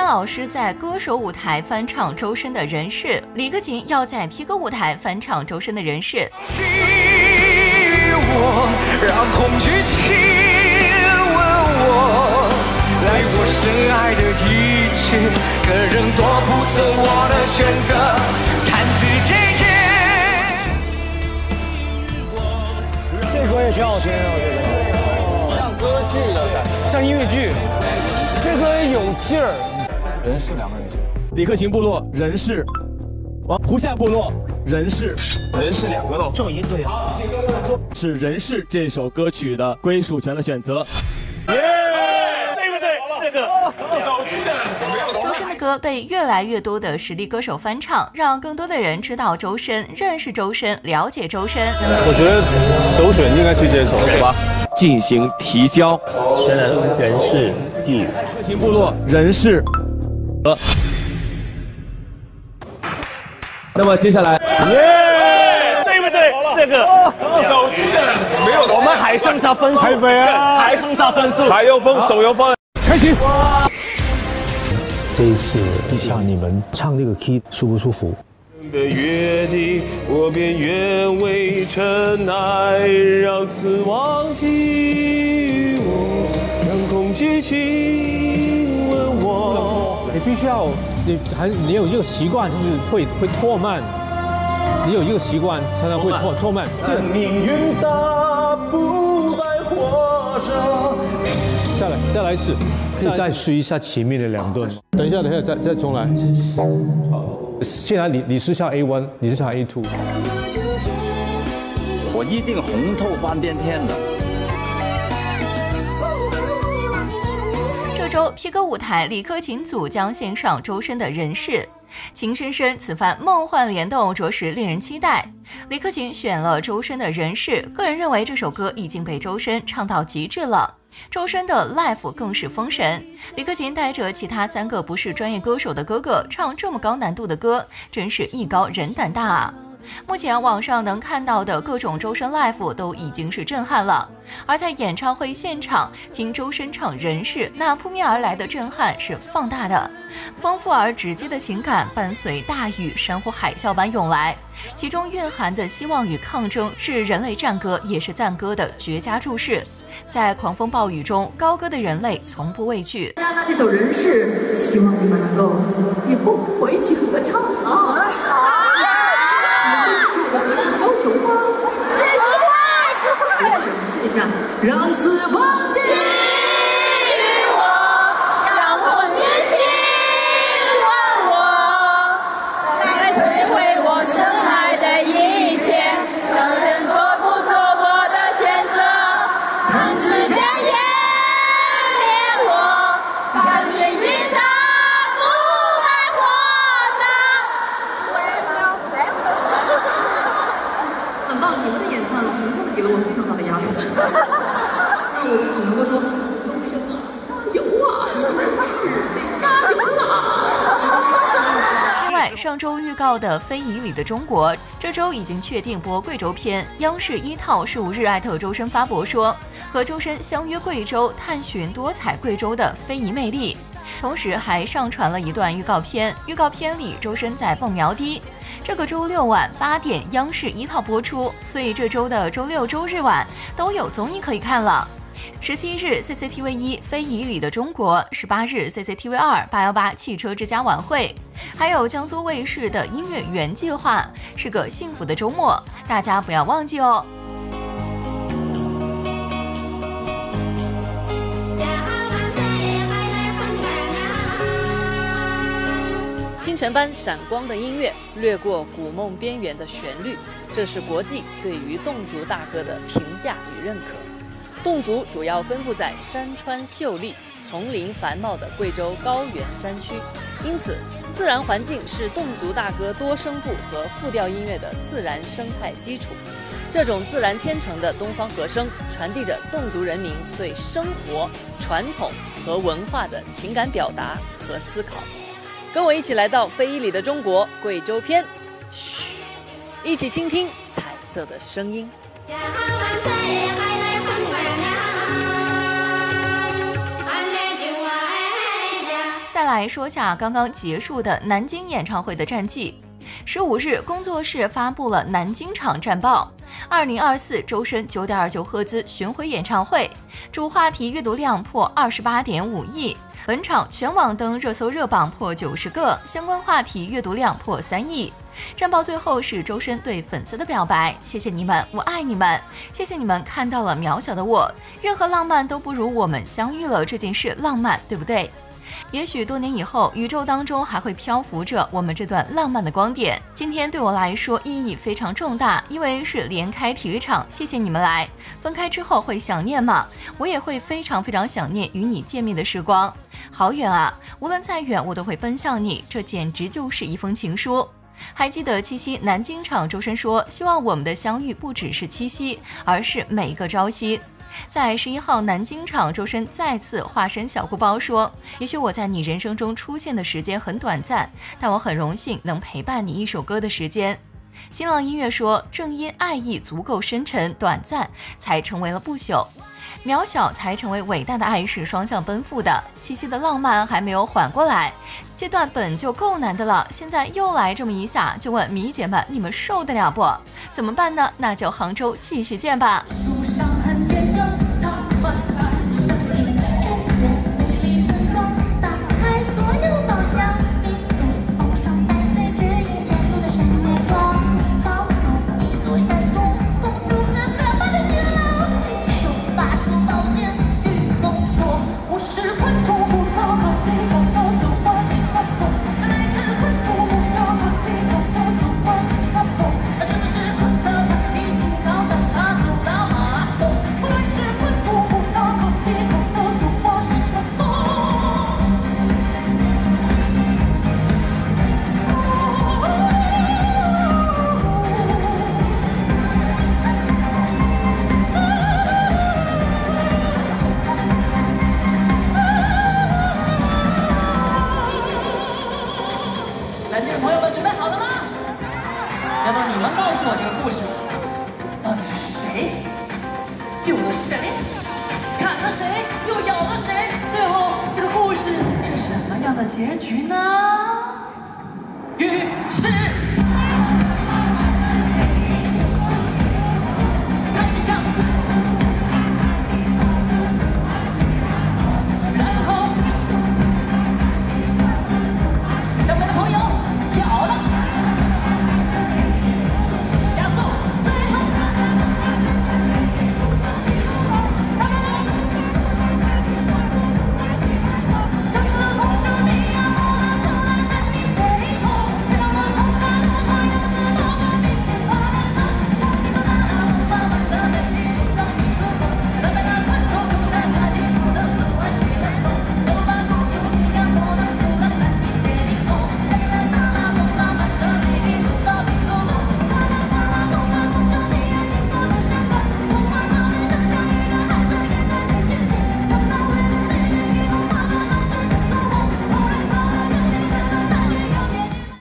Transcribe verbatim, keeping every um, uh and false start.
老师在歌手舞台翻唱周深的《人世》，李克勤要在 P 歌舞台翻唱周深的《人世》。 我让恐惧亲吻我，来做深爱的一切，可仍夺不走我的选择，弹指间夜。 这歌也挺好听的，我觉得像歌剧的感觉，像音乐剧，这歌有劲儿。人是两个人去， 李克勤部落人是，王胡夏部落人是， 人是两个喽， 正音对啊，是人是这首歌曲的归属权的选择。 耶，对不对？这个手续的。 周深的歌被越来越多的实力歌手翻唱，让更多的人知道周深、认识周深、了解周深。 我觉得首选应该是这首，是吧？ 进行提交。 现在人事地李克勤部落人事。那么接下来， 耶，对不对？这个手续的没有，我们还剩下分数，还没啊，还剩下分数，还有分，总有分， 开启。 这一次像你们唱这个 key 舒不舒服？ 的约定，我便愿为尘埃，让死亡给予我，让恐惧亲吻我。 你必须要，你还你有一个习惯，就是会会拖慢。你有一个习惯，才能会拖拖慢。 这命运大不败活着。 再来再来一次， 可以再试一下前面的两段。 等一下等一下，再再重来。现在你你是唱 A 一， 你是唱 A 二。 我一定红透半边天的。 这周 P 歌舞台，李克勤组将献上周深的《人世》。情深深，此番梦幻联动，着实令人期待。李克勤选了周深的《人世》，个人认为这首歌已经被周深唱到极致了。周深的 Life 更是封神，李克勤带着其他三个不是专业歌手的哥哥唱这么高难度的歌，真是艺高人胆大啊！目前网上能看到的各种周深 Live 都已经是震撼了，而在演唱会现场听周深唱《人世》，那扑面而来的震撼是放大的，丰富而直接的情感伴随大雨山呼海啸般涌来，其中蕴含的希望与抗争是人类战歌也是赞歌的绝佳注释。在狂风暴雨中，高歌的人类从不畏惧。 那这首《人世》，希望你们能够以后跟我一起合唱啊！合唱要求吗？这句话，来试一下，让时光给予我，让红叶亲吻我，来摧毁我深爱的一切，让人夺不走我的选择，弹指间湮灭我，感觉云大不败火的。很棒，你们的演唱成功的给了我非常大的压力，那我就只能够说，周深啊，加油啊，你们是加油啊！ 另外，上周预告的《非遗里的中国》，这周已经确定播贵州篇。央视一套十五日艾特周深发博说，和周深相约贵州，探寻多彩贵州的非遗魅力。同时还上传了一段预告片，预告片里周深在蹦苗笛。这个周六晚八点央视一套播出，所以这周的周六周日晚都有综艺可以看了。十七日 C C T V 一非遗里的中国，十八日 C C T V 二八一八汽车之家晚会，还有江苏卫视的音乐原计划，是个幸福的周末，大家不要忘记哦。 清泉般闪光的音乐，掠过古梦边缘的旋律，这是国际对于侗族大歌的评价与认可。侗族主要分布在山川秀丽、丛林繁茂的贵州高原山区，因此自然环境是侗族大歌多声部和复调音乐的自然生态基础。这种自然天成的东方和声，传递着侗族人民对生活、传统和文化的情感表达和思考。跟我一起来到非遗里的中国贵州篇，嘘，一起倾听彩色的声音。 再来说下刚刚结束的南京演唱会的战绩。十五日，工作室发布了南京场战报。二零二四周深 九点二九 赫兹巡回演唱会，主话题阅读量破 二十八点五亿。本场全网登热搜热榜破九十个，相关话题阅读量破三亿。战报最后是周深对粉丝的表白：谢谢你们，我爱你们，谢谢你们看到了渺小的我，任何浪漫都不如我们相遇了这件事浪漫，对不对？也许多年以后，宇宙当中还会漂浮着我们这段浪漫的光点。今天对我来说意义非常重大，因为是连开体育场，谢谢你们来。分开之后会想念吗？我也会非常非常想念与你见面的时光。好远啊，无论再远，我都会奔向你，这简直就是一封情书。还记得七夕南京场，周深说希望我们的相遇不只是七夕，而是每个朝夕。在十一号南京场，周深再次化身小鼓包说，也许我在你人生中出现的时间很短暂，但我很荣幸能陪伴你一首歌的时间。新浪音乐说，正因爱意足够深沉短暂，才成为了不朽，渺小才成为伟大的爱是双向奔赴的。七夕的浪漫还没有缓过来，这段本就够难的了，现在又来这么一下，就问迷姐们，你们受得了不？怎么办呢？那就杭州继续见吧。 难道你们告诉我这个故事，到底是谁救了谁，砍了谁，又咬了谁？最后这个故事是什么样的结局呢？于是。